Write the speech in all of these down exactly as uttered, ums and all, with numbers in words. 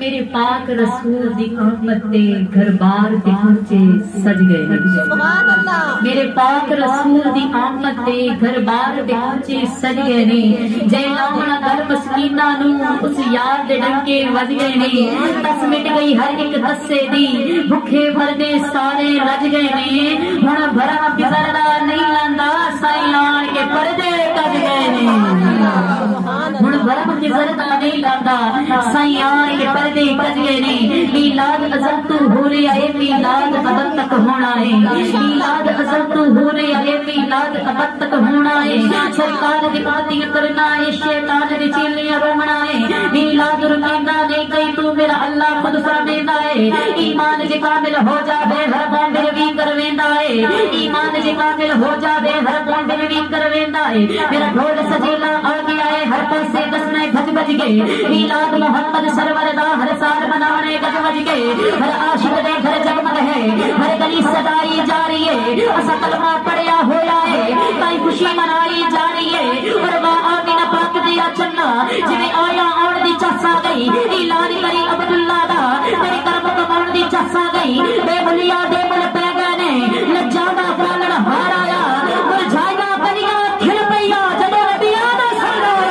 मेरे पाक रसूल दी आमद ते घर बार ते कुंचे सज गए। सुभान अल्लाह। मेरे पाक रसूल दी आमद ते घर बार ते कुंचे सज गए ने। जय लावना दल मस्कीना नू उस यार दे डंके वज गए ने। दस मिट गई हर एक दस्से दी भुखे भरदे सारे रज गए ने। हुण भरा बिजरदा नहीं लांदा साईं आन के पर्दे कज गए ने। हुण भरा बिजरदा नहीं लांदा साईं आन के पर्दे कज गए ने। मीलाद अज़ल तू हो रे आए मीलाद अबद तक होना है। मीलाद अज़ल तू हो रे आए मीलाद अबद तक होना है। सरकार दी बाती करना है शैतान दी चीलियां रोमना है। मीलाद रुमीना नहीं कई तू मेरा अल्लाह खुद फरमांदा है। ईमान जे कामिल हो जावे हर बंदे भी करवेंदा है। ईमान जे कामिल हो जावे हर बंदे भी करवेंदा है। मेरा ढोल सजीला आ गया है हर पासे दसने भज भज के। मीलाद मोहम्मद सरवर दा हर साल मनाने गज बज के। हर आशिक दे घर जगमग है हर गली सदाई जा रही है। असा कलमा पढ़िया होया है कई खुशी मनाई जा रही है। और वाह आमीना पाक दिया चन्ना जिवें आया आउण दी चस आ गई। ऐलान करी अब्दुल्ला दा तेरे कर्म कमाउण दी चस आ गई। बेबलिया दे मुल पै गए ने लज्जा दा पालण हार आया। मुरझाइयां कलियां खिल पईया जदों नबियां दा सरदार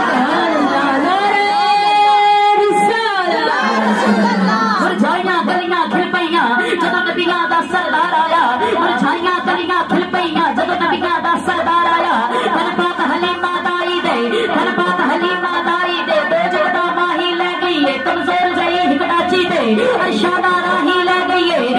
मुरझाइयां गलियां खिल पईयां जदों नबियां दा सरदार आया। मुरझाइयां गलियां खिल पईयां जदों नबियां दा सरदार आया। धन पाक हलीमा दाई दे धन पाक हलीमा दाई दे दो जगदा माही ले गई है। कमजोर जई हिकड़ाची दे अरशादा राही ले गई है।